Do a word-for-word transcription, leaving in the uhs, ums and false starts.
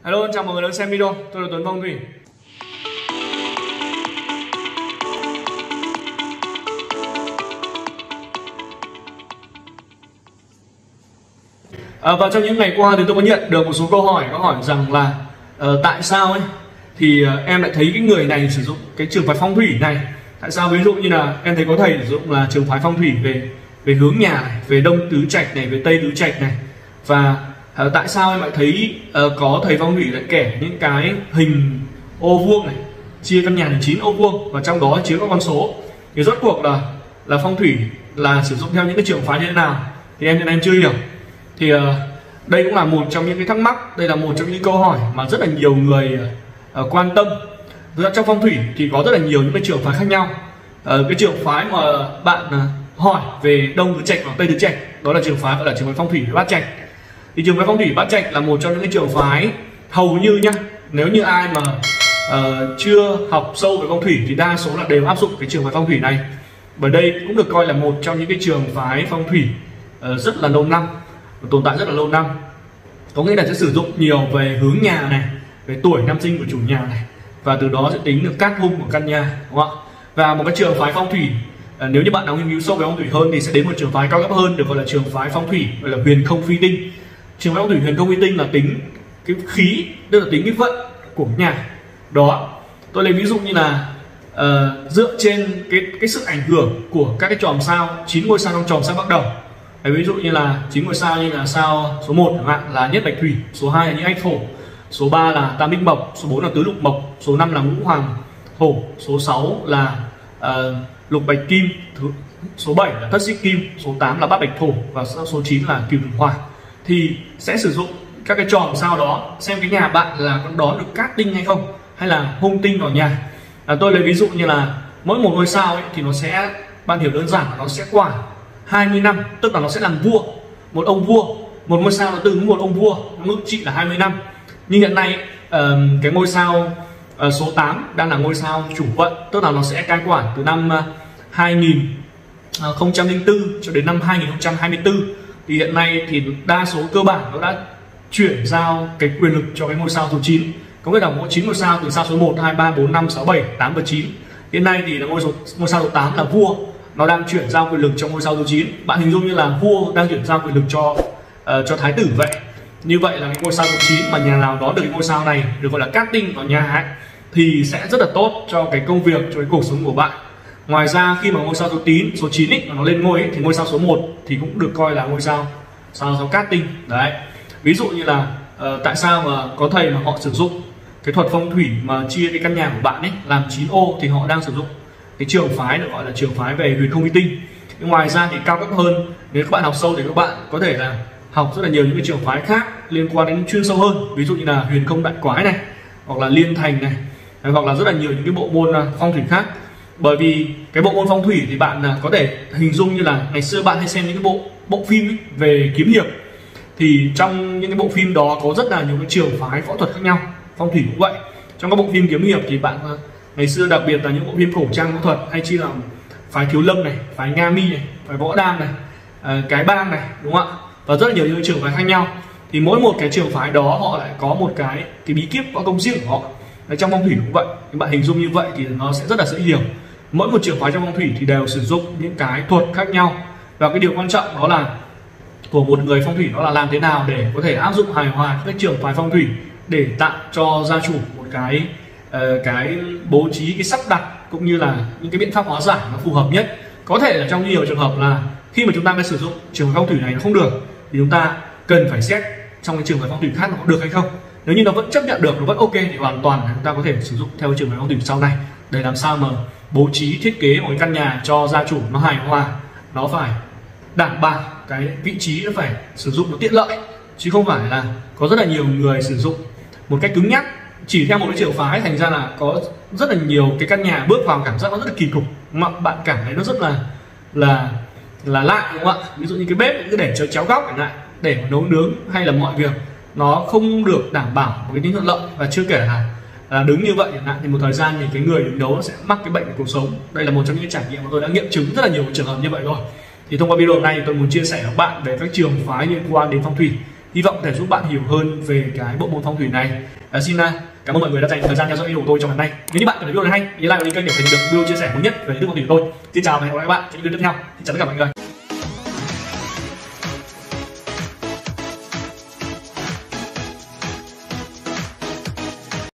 Hello, chào mọi người đang xem video. Tôi là Tuấn Phong Thủy. À, và trong những ngày qua thì tôi có nhận được một số câu hỏi có hỏi rằng là uh, tại sao ấy thì uh, em lại thấy cái người này sử dụng cái trường phái phong thủy này. Tại sao ví dụ như là em thấy có thầy sử dụng là trường phái phong thủy về về hướng nhà này, về đông tứ trạch này, về tây tứ trạch này, và uh, tại sao em lại thấy uh, có thầy phong thủy lại kể những cái hình ô vuông này, chia căn nhà thành chín ô vuông và trong đó chứa các con số. Thì rốt cuộc là là phong thủy là sử dụng theo những cái trường phái như thế nào thì em em chưa hiểu. Thì uh, đây cũng là một trong những cái thắc mắc, đây là một trong những câu hỏi mà rất là nhiều người uh, quan tâm. Thực ra trong phong thủy thì có rất là nhiều những cái trường phái khác nhau. Uh, cái trường phái mà bạn uh, hỏi về đông tứ trạch và tây tứ trạch, đó là trường phái gọi là trường phái phong thủy bát trạch. Thì trường phái phong thủy bát trạch là một trong những cái trường phái hầu như nhá, nếu như ai mà uh, chưa học sâu về phong thủy thì đa số là đều áp dụng cái trường phái phong thủy này, bởi đây cũng được coi là một trong những cái trường phái phong thủy uh, rất là lâu năm, tồn tại rất là lâu năm. Có nghĩa là sẽ sử dụng nhiều về hướng nhà này, về tuổi năm sinh của chủ nhà này, và từ đó sẽ tính được cát hung của căn nhà, đúng không ạ? Và một cái trường phái phong thủy, à, nếu như bạn nào nghiên cứu sâu về phong thủy hơn thì sẽ đến một trường phái cao cấp hơn, được gọi là trường phái phong thủy gọi là huyền không phi tinh. Trường phái phong thủy huyền không phi tinh là tính cái khí, tức là tính cái vận của nhà. Đó, tôi lấy ví dụ như là uh, dựa trên cái cái sự ảnh hưởng của các cái chòm sao, chín ngôi sao trong chòm sao bắt đầu. Ví dụ như là chín ngôi sao như là sao số một chẳng hạn là nhất bạch thủy, số hai là nhị ách thổ, số ba là tam bích mộc, số bốn là tứ lục mộc, số năm là ngũ hoàng thổ, số sáu là uh, lục bạch kim, thứ, số bảy là thất xích kim, số tám là bát bạch thổ và số chín là cửu thủy hỏa. Thì sẽ sử dụng các cái chòm sao đó xem cái nhà bạn là có đón được cát tinh hay không, hay là hung tinh vào nhà. À, tôi lấy ví dụ như là mỗi một ngôi sao ấy, thì nó sẽ, bạn hiểu đơn giản là nó sẽ quản hai mươi năm, tức là nó sẽ làm vua, một ông vua, một ngôi sao nó tương ứng một ông vua, ngự trị là hai mươi năm. Nhưng hiện nay uh, cái ngôi sao uh, số tám đang là ngôi sao chủ vận, tức là nó sẽ cai quản từ năm uh, hai nghìn không trăm lẻ bốn cho đến năm hai nghìn không trăm hai mươi tư. Thì hiện nay thì đa số cơ bản nó đã chuyển giao cái quyền lực cho cái ngôi sao số chín. Có nghĩa là mỗi chín ngôi sao từ sao số một, hai, ba, bốn, năm, sáu, bảy, tám và chín. Hiện nay thì là ngôi số ngôi sao số tám là vua, nó đang chuyển giao quyền lực cho ngôi sao số chín. Bạn hình dung như là vua đang chuyển giao quyền lực cho uh, cho thái tử vậy. Như vậy là cái ngôi sao số chín mà nhà nào đó được cái ngôi sao này được gọi là cát tinh vào nhà ấy, thì sẽ rất là tốt cho cái công việc, cho cái cuộc sống của bạn. Ngoài ra khi mà ngôi sao số tín, số chín ấy, nó lên ngôi ấy, thì ngôi sao số một thì cũng được coi là ngôi sao sao sao cát tinh. Đấy. Ví dụ như là uh, tại sao mà có thầy mà họ sử dụng cái thuật phong thủy mà chia cái căn nhà của bạn ấy làm chín ô, thì họ đang sử dụng cái trường phái được gọi là trường phái về huyền không phi tinh. Ngoài ra thì cao cấp hơn, nếu các bạn học sâu thì các bạn có thể là học rất là nhiều những cái trường phái khác liên quan đến chuyên sâu hơn, ví dụ như là huyền không đại quái này, hoặc là liên thành này, hoặc là rất là nhiều những cái bộ môn phong thủy khác. Bởi vì cái bộ môn phong thủy thì bạn có thể hình dung như là ngày xưa bạn hay xem những cái bộ bộ phim ấy, về kiếm hiệp, thì trong những cái bộ phim đó có rất là nhiều cái trường phái võ thuật khác nhau. Phong thủy cũng vậy. Trong các bộ phim kiếm hiệp thì bạn ngày xưa, đặc biệt là những bộ phim cổ trang võ thuật, hay chia làm phái Thiếu Lâm này, phái Nga Mi này, phái Võ Đam này, à, cái Bang này, đúng không ạ? Và rất là nhiều những trường phái khác nhau. Thì mỗi một cái trường phái đó họ lại có một cái cái bí kíp, võ công riêng của họ. Đấy, trong phong thủy cũng vậy. Thì bạn hình dung như vậy thì nó sẽ rất là dễ hiểu. Mỗi một trường phái trong phong thủy thì đều sử dụng những cái thuật khác nhau. Và cái điều quan trọng đó là của một người phong thủy đó là làm thế nào để có thể áp dụng hài hòa các trường phái phong thủy để tạo cho gia chủ một cái uh, cái bố trí, cái sắp đặt cũng như là những cái biện pháp hóa giải nó phù hợp nhất. Có thể là trong nhiều trường hợp là khi mà chúng ta mới sử dụng trường phái phong thủy này nó không được, thì chúng ta cần phải xét trong cái trường phái phong thủy khác nó có được hay không. Nếu như nó vẫn chấp nhận được, nó vẫn ok thì hoàn toàn chúng ta có thể sử dụng theo cái trường phái phong thủy sau này để làm sao mà bố trí thiết kế một cái căn nhà cho gia chủ nó hài hòa, nó phải đảm bảo cái vị trí nó phải sử dụng nó tiện lợi, chứ không phải là có rất là nhiều người sử dụng một cách cứng nhắc chỉ theo một cái trường phái, thành ra là có rất là nhiều cái căn nhà bước vào cảm giác nó rất là kỳ cục, mà bạn cảm thấy nó rất là là là lạ, đúng không ạ? Ví dụ như cái bếp cứ để cho chéo góc chẳng hạn, để mà nấu nướng hay là mọi việc nó không được đảm bảo một cái tính thuận lợi, và chưa kể là, là đứng như vậy chẳng hạn thì một thời gian thì cái người đứng đấu sẽ mắc cái bệnh của cuộc sống. Đây là một trong những trải nghiệm mà tôi đã nghiệm chứng rất là nhiều trường hợp như vậy rồi. Thì thông qua video này tôi muốn chia sẻ với các bạn về các trường phái liên quan đến phong thủy hy vọng có thể giúp bạn hiểu hơn về cái bộ môn phong thủy này. À, xin uh, cảm ơn mọi người đã dành thời gian theo dõi video của tôi trong ngày hôm nay. Nếu như bạn cảm thấy video này hay, nhớ like và đăng kênh để thấy được video chia sẻ mới nhất về kiến thức phong thủy của tôi. Xin chào và hẹn gặp lại các bạn trong những video tiếp theo. Xin chào tất cả mọi người.